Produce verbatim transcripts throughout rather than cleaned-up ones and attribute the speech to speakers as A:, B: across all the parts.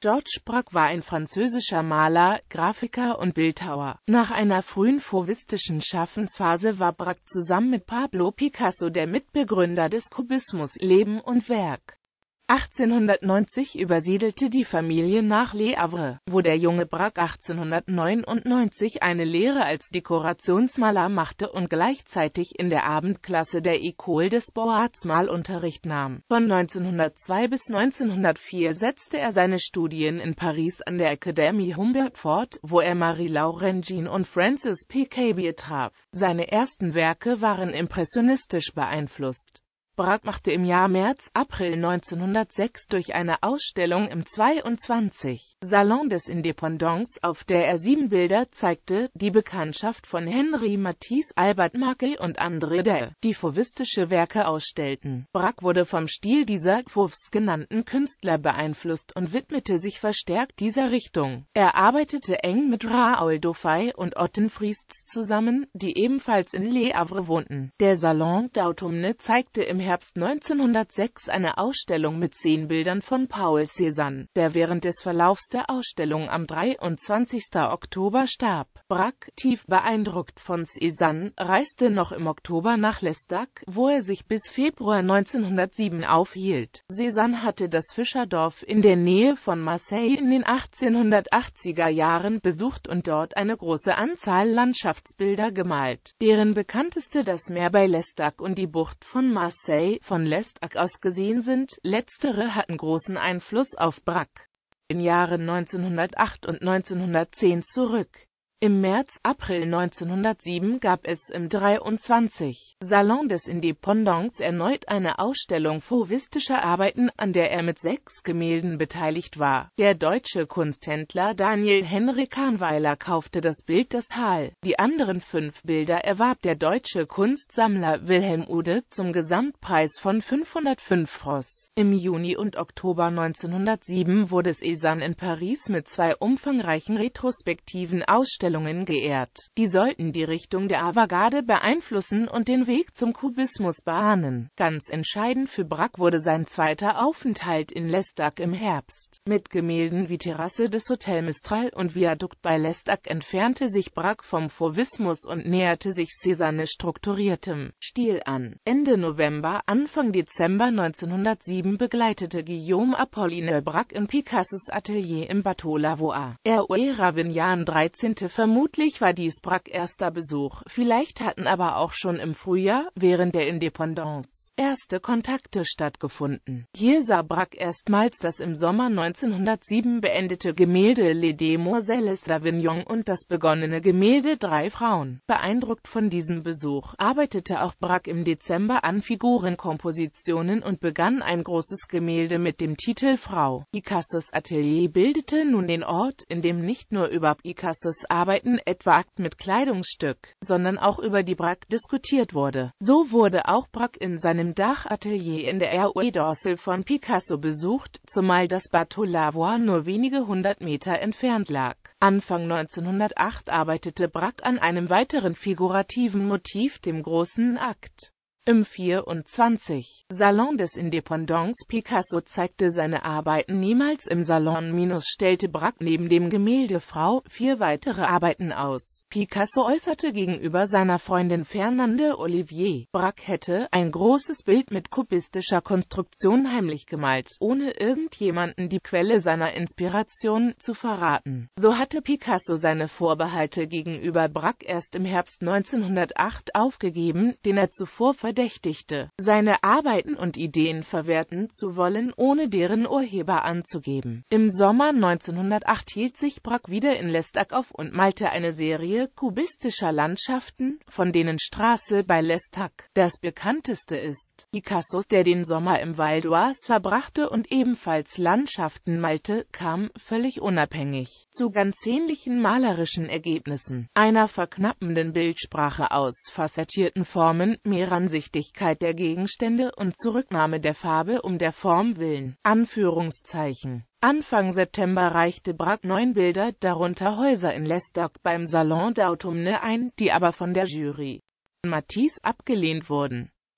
A: Georges Braque war ein französischer Maler, Grafiker und Bildhauer. Nach einer frühen fauvistischen Schaffensphase war Braque zusammen mit Pablo Picasso der Mitbegründer des Kubismus. Leben und Werk. achtzehnhundertneunzig übersiedelte die Familie nach Le Havre, wo der junge Braque achtzehnhundertneunundneunzig eine Lehre als Dekorationsmaler machte und gleichzeitig in der Abendklasse der École des Beaux-Arts Malunterricht nahm. Von neunzehnhundertzwei bis neunzehnhundertvier setzte er seine Studien in Paris an der Académie Humboldt fort, wo er Marie-Laure Jean und Francis Picabia traf. Seine ersten Werke waren impressionistisch beeinflusst. Braque machte im Jahr März-April neunzehnhundertsechs durch eine Ausstellung im zweiundzwanzig. Salon des Indépendance, auf der er sieben Bilder zeigte, die Bekanntschaft von Henri Matisse, Albert Marquet und André Dè, die fauvistische Werke ausstellten. Braque wurde vom Stil dieser Fauves genannten Künstler beeinflusst und widmete sich verstärkt dieser Richtung. Er arbeitete eng mit Raoul Dufay und Otten Friest zusammen, die ebenfalls in Le Havre wohnten. Der Salon d'Automne zeigte im Herbst neunzehnhundertsechs eine Ausstellung mit zehn Bildern von Paul Cézanne, der während des Verlaufs der Ausstellung am dreiundzwanzigsten Oktober starb. Braque, tief beeindruckt von Cézanne, reiste noch im Oktober nach L'Estaque, wo er sich bis Februar neunzehnhundertsieben aufhielt. Cézanne hatte das Fischerdorf in der Nähe von Marseille in den achtzehnhundertachtziger Jahren besucht und dort eine große Anzahl Landschaftsbilder gemalt, deren bekannteste das Meer bei L'Estaque und die Bucht von Marseille von L'Estaque aus gesehen sind. Letztere hatten großen Einfluss auf Braque. In Jahren neunzehnhundertacht und neunzehnhundertzehn zurück. Im März-April neunzehnhundertsieben gab es im dreiundzwanzig. Salon des Indépendance erneut eine Ausstellung fauvistischer Arbeiten, an der er mit sechs Gemälden beteiligt war. Der deutsche Kunsthändler Daniel Henry Kahnweiler kaufte das Bild Das Tal. Die anderen fünf Bilder erwarb der deutsche Kunstsammler Wilhelm Uhde zum Gesamtpreis von fünfhundertfünf Francs. Im Juni und Oktober neunzehnhundertsieben wurde Cézanne in Paris mit zwei umfangreichen retrospektiven Ausstellungen geehrt. Die sollten die Richtung der Avantgarde beeinflussen und den Weg zum Kubismus bahnen. Ganz entscheidend für Braque wurde sein zweiter Aufenthalt in L'Estaque im Herbst. Mit Gemälden wie Terrasse des Hotel Mistral und Viadukt bei L'Estaque entfernte sich Braque vom Fauvismus und näherte sich Cézanne strukturiertem Stil an. Ende November, Anfang Dezember neunzehnhundertsieben begleitete Guillaume Apollinaire Braque in Picassos Atelier im Bateau Lavoir. Er era Vignan dreizehnten Vermutlich war dies Braques erster Besuch, vielleicht hatten aber auch schon im Frühjahr, während der Indépendance, erste Kontakte stattgefunden. Hier sah Braque erstmals das im Sommer neunzehnhundertsieben beendete Gemälde Les Demoiselles d'Avignon und das begonnene Gemälde Drei Frauen. Beeindruckt von diesem Besuch, arbeitete auch Braque im Dezember an Figurenkompositionen und begann ein großes Gemälde mit dem Titel Frau. Picassos Atelier bildete nun den Ort, in dem nicht nur über Picassos Arbeiten etwa mit Kleidungsstück, sondern auch über die Braque diskutiert wurde. So wurde auch Braque in seinem Dachatelier in der Rue d'Orsay von Picasso besucht, zumal das Bateau Lavoir nur wenige hundert Meter entfernt lag. Anfang neunzehnhundertacht arbeitete Braque an einem weiteren figurativen Motiv, dem großen Akt. Im vierundzwanzig. Salon des Indépendance. Picasso zeigte seine Arbeiten niemals im Salon minus stellte Braque neben dem Gemälde Frau vier weitere Arbeiten aus. Picasso äußerte gegenüber seiner Freundin Fernande Olivier, Braque hätte ein großes Bild mit kubistischer Konstruktion heimlich gemalt, ohne irgendjemanden die Quelle seiner Inspiration zu verraten. So hatte Picasso seine Vorbehalte gegenüber Braque erst im Herbst neunzehnhundertacht aufgegeben, den er zuvor verdächtigte, seine Arbeiten und Ideen verwerten zu wollen, ohne deren Urheber anzugeben. Im Sommer neunzehnhundertacht hielt sich Braque wieder in L'Estaque auf und malte eine Serie kubistischer Landschaften, von denen Straße bei L'Estaque das bekannteste ist. Picasso, der den Sommer im Val d'Oise verbrachte und ebenfalls Landschaften malte, kam, völlig unabhängig, zu ganz ähnlichen malerischen Ergebnissen, einer verknappenden Bildsprache aus facettierten Formen, Mehransichtigkeit der Gegenstände und Zurücknahme der Farbe um der Form willen. Anführungszeichen. Anfang September reichte Braque neun Bilder, darunter Häuser in L'Estaque, beim Salon d'Automne ein, die aber von der Jury Matisse abgelehnt wurden.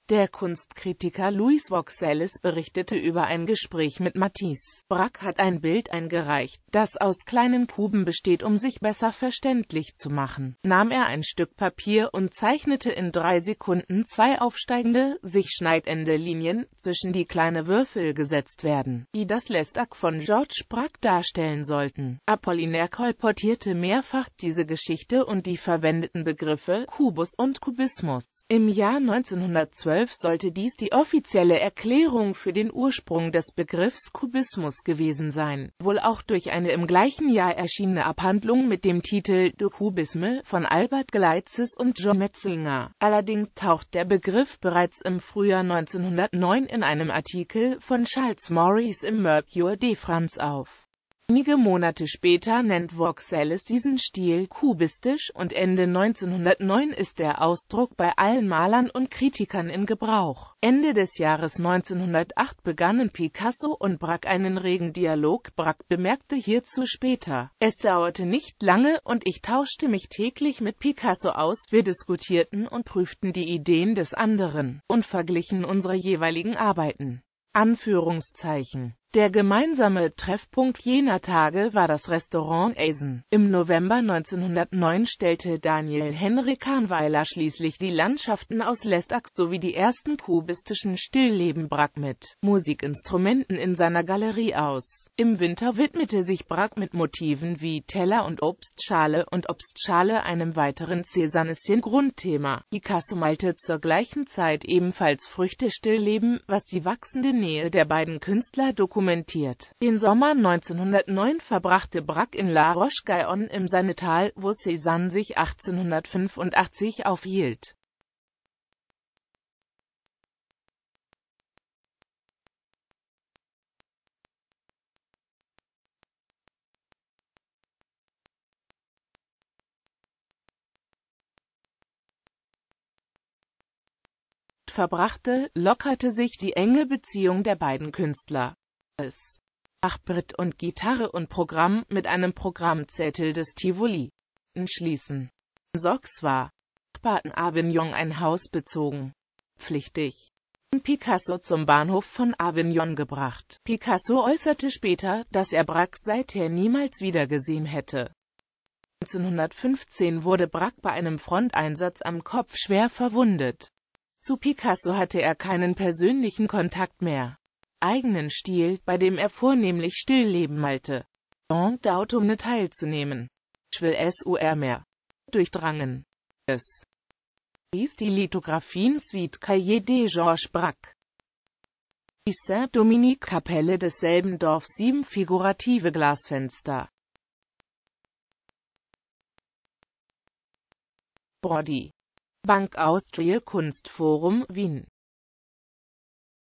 A: Der Kunstkritiker Louis Vauxelles berichtete über ein Gespräch mit Matisse. Braque hat ein Bild eingereicht, das aus kleinen Kuben besteht, um sich besser verständlich zu machen. Nahm er ein Stück Papier und zeichnete in drei Sekunden zwei aufsteigende, sich schneidende Linien, zwischen die kleine Würfel gesetzt werden, die das L'Estaque von Georges Braque darstellen sollten. Apollinaire kolportierte mehrfach diese Geschichte und die verwendeten Begriffe Kubus und Kubismus. Im Jahr neunzehnhundertzwölf sollte dies die offizielle Erklärung für den Ursprung des Begriffs Kubismus gewesen sein, wohl auch durch eine im gleichen Jahr erschienene Abhandlung mit dem Titel De Cubisme von Albert Gleizes und John Metzinger. Allerdings taucht der Begriff bereits im Frühjahr neunzehnhundertneun in einem Artikel von Charles Maurice im Mercure de France auf. Einige Monate später nennt Vauxelles diesen Stil kubistisch und Ende neunzehnhundertneun ist der Ausdruck bei allen Malern und Kritikern in Gebrauch. Ende des Jahres neunzehnhundertacht begannen Picasso und Braque einen regen Dialog. Braque bemerkte hierzu später: Es dauerte nicht lange und ich tauschte mich täglich mit Picasso aus, wir diskutierten und prüften die Ideen des anderen und verglichen unsere jeweiligen Arbeiten. Anführungszeichen. Der gemeinsame Treffpunkt jener Tage war das Restaurant Eisen. Im November neunzehnhundertneun stellte Daniel Henry Kahnweiler schließlich die Landschaften aus L'Estaque sowie die ersten kubistischen Stillleben Braque mit Musikinstrumenten in seiner Galerie aus. Im Winter widmete sich Braque mit Motiven wie Teller und Obstschale und Obstschale einem weiteren Cézanne-Grundthema. Picasso malte zur gleichen Zeit ebenfalls Früchte-Stillleben, was die wachsende Nähe der beiden Künstler dokumentiert. Den Sommer neunzehnhundertneun verbrachte Braque in La Roche-Guyon im Sennetal, wo Cézanne sich achtzehnhundertfünfundachtzig aufhielt. verbrachte, lockerte sich die enge Beziehung der beiden Künstler. Es Sprachbrett und Gitarre und Programm mit einem Programmzettel des Tivoli schließen. Sochs war Nachbarten Avignon ein Haus bezogen. Pflichtig. Picasso zum Bahnhof von Avignon gebracht. Picasso äußerte später, dass er Braque seither niemals wiedergesehen hätte. neunzehnhundertfünfzehn wurde Braque bei einem Fronteinsatz am Kopf schwer verwundet. Zu Picasso hatte er keinen persönlichen Kontakt mehr. Eigenen Stil, bei dem er vornehmlich Stillleben malte. Und Autumne teilzunehmen. Ich will es ur mehr. Durchdrangen. Es ließ die Lithographien Suite Cahiers de Georges Braque. Die Saint-Dominique-Kapelle desselben Dorf sieben figurative Glasfenster. Brody. Bank Austria Kunstforum, Wien.